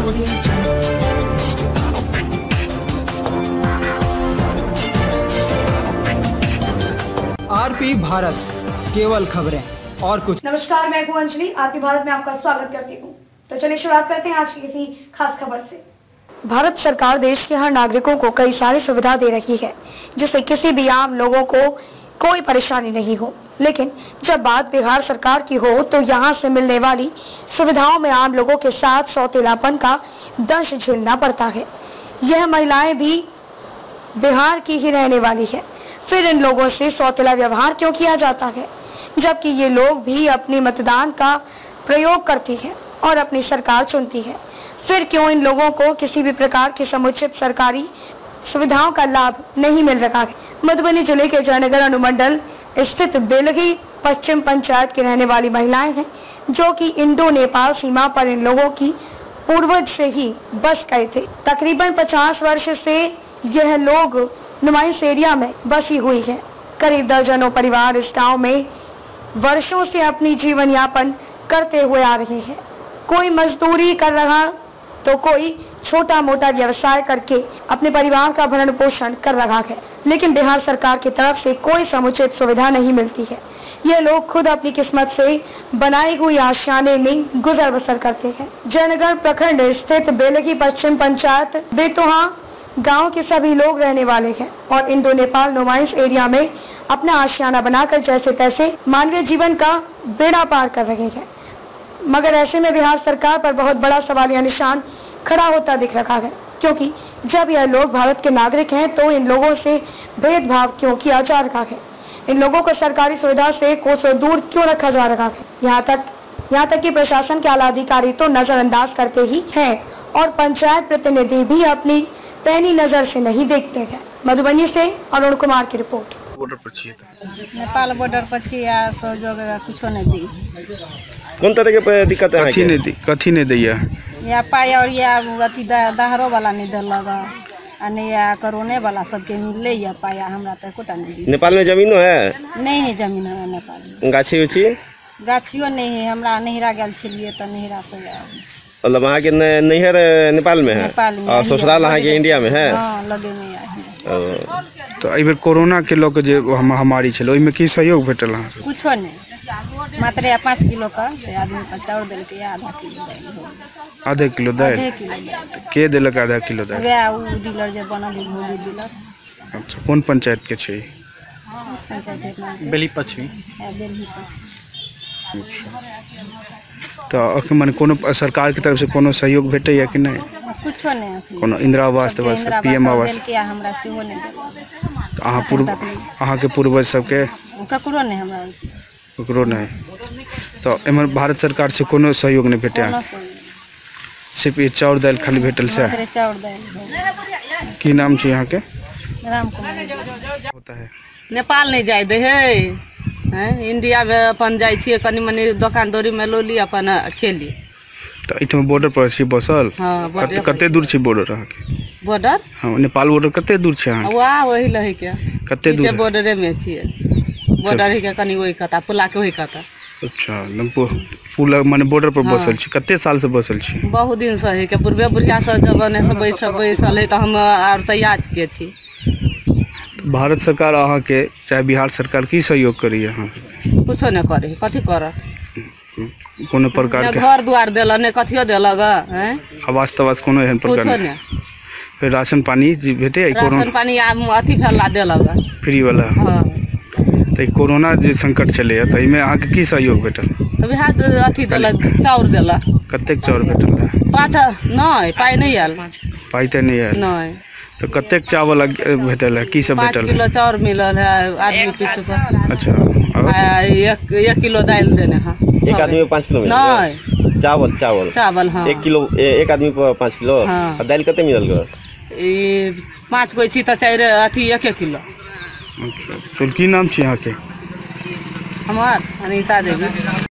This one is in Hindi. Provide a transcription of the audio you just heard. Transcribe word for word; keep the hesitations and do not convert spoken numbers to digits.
आरपी भारत, केवल खबरें और कुछ। नमस्कार, मैं हूं अंजलि। आरपी भारत में आपका स्वागत करती हूं। तो चलिए शुरुआत करते हैं आज की किसी खास खबर से। भारत सरकार देश के हर नागरिकों को कई सारी सुविधा दे रही है, जिससे किसी भी आम लोगों को कोई परेशानी नहीं हो। लेकिन जब बात बिहार सरकार की हो तो यहाँ से मिलने वाली सुविधाओं में आम लोगों के साथ सौतेलापन का दंश झेलना पड़ता है। यह महिलाएं भी बिहार की ही रहने वाली है, फिर इन लोगों से सौतेला व्यवहार क्यों किया जाता है, जबकि ये लोग भी अपनी मतदान का प्रयोग करती है और अपनी सरकार चुनती है। फिर क्यों इन लोगों को किसी भी प्रकार की समुचित सरकारी सुविधाओं का लाभ नहीं मिल रहा है। मधुबनी जिले के जयनगर अनुमंडल स्थित बेलगी पश्चिम पंचायत की रहने वाली महिलाएं हैं, जो कि इंडो नेपाल सीमा पर इन लोगों की पूर्वज से ही बस गए थे। तकरीबन पचास वर्ष से यह लोग नुमाइंस एरिया में बसी हुई है। करीब दर्जनों परिवार इस गांव में वर्षों से अपनी जीवन यापन करते हुए आ रहे हैं। कोई मजदूरी कर रहा तो कोई छोटा मोटा व्यवसाय करके अपने परिवार का भरण पोषण कर रहा है, लेकिन बिहार सरकार की तरफ से कोई समुचित सुविधा नहीं मिलती है। ये लोग खुद अपनी किस्मत से बनाई हुई आशियाने में गुजर बसर करते हैं। जयनगर प्रखंड स्थित बेलगी पश्चिम पंचायत बेतोहा गांव के सभी लोग रहने वाले हैं और इंडो नेपाल नुमाइंस एरिया में अपना आशियाना बनाकर जैसे तैसे मानवीय जीवन का बेड़ा पार कर रहे हैं। मगर ऐसे में बिहार सरकार पर बहुत बड़ा सवालिया निशान खड़ा होता दिख रहा है, क्योंकि जब यह लोग भारत के नागरिक हैं तो इन लोगों से भेदभाव क्यों किया जा रहा है। इन लोगों को सरकारी सुविधा से कोसों दूर क्यों रखा जा रहा है। यहाँ तक यहाँ तक कि प्रशासन के आला अधिकारी तो नजरअंदाज करते ही हैं और पंचायत प्रतिनिधि भी अपनी पैनी नजर से नहीं देखते हैं। मधुबनी से अरुण कुमार की रिपोर्ट। बॉर्डर पर छी नेपाल बॉर्डर पर छी आ सहयोग कुछो नहीं दी। कौन तरह के दिक्कत है? कथी नहीं दी, कथी नहीं दैया या पाई और या अथी दहरो वाला नहीं देलक आ नहीं या कोरोने वाला सबके मिलले या पाया हमरा त कोटा नहीं। नेपाल में जमीनो है? नहीं है जमीन है नेपाल में। गाछी उछी गाछियो नहीं है। हमरा नहिरा गेल छलिए त नहिरा से आबै छी। मतलब वहाँ के नैहर नेपाल में है नेपाल में और ससुराल वहाँ के इंडिया में है? हां लगे में है। तो एहि बेर कोरोना के लोग जे महामारी छल ओइमे की सहयोग भेटल अहाँ? कुछो नहीं, मात्र पाँच किलो का से आदमी पर चाउर देल के आधा किलो दाल। आधा किलो दाल? आधा किलो के देलक आधा किलो दाल? वह उ डीलर जे बनल भोगी डीलर। अच्छा, कौन पंचायत के छै? पंचायत बेली पश्चिमी। है बेली पश्चिमी। अच्छा, तो अखन माने कोनो सरकार की तरफ से कोनो सहयोग भेटैया कि नहीं? कुछो नहीं। कोनो इंदिरा आवास दवा से पीएम आवास देल के हमरा सेहो नहीं देल। अहाँ पूर्व अहाँ के पूर्वज सबके ककरो नहीं हमरा ककरो नहीं। तो एमर भारत सरकार से कोनो सहयोग नहीं भेटै? सिर्फ ये चाउर दाल खाली भेटल से? चाउर दाल। की नाम छै यहाँ के? राम कुमार होता है। नेपाल नहीं जाए दे है हैं, इंडिया में अपन जाय छिए कनी मनी दुकानदारी में लोली अपन खेली। तो इठम बॉर्डर पर छी बसल? हां, बॉर्डर कते दूर छी बॉर्डर अहाँ के? बॉर्डर हां, नेपाल बॉर्डर कते दूर छै अहाँ? वाह वही लहे के कते दूर? बॉर्डरे में छिए। बॉर्डर ही के कनी वही कता पुला के वही कता। अच्छा, लंपो पुला माने बॉर्डर पर बसल छी। कते साल से बसल छी? बहुत दिन से है के पूर्वे बुढ़िया से जमाने से बैठ बैसल है त हम और तैयार के छी। भारत सरकार अहाँ के चाहे बिहार सरकार की सहयोग करी अहाँ? कुछो नहीं करे, कथी करत? कोनो प्रकार के घर द्वार देला ने कथियो देलक हैं? आवास तवास कोनो एहन प्रकार कुछो नहीं? नहीं। फिर राशन पानी जी भेटे? राशन पानी अथी भेला देलक फ्री वाला? हां। तो कोरोना जे संकट चले त इमे अहाँ के की सहयोग भेटल? तो बिहार अथी देलक चाउर देलक। कतेक चाउर भेटल? पाँच नहीं पाई नहीं आयल। पाई त नहीं आयल? नहीं। तो कतेक चावल भेटल है? की सब भेटल? पाँच किलो चाउर मिलल है आदमी पीछे पर। अच्छा, एक एक किलो दाल देने हैं। एक आदमी पे पाँच किलो नहीं चावल चावल चावल हाँ एक किलो एक आदमी पे पाँच किलो। हाँ। दाल कते मिलल ग? पाँच गो छी त चार अथी एक एक किलो। अच्छा, तो की नाम छी यहाँ के? हमार अनीता देवी।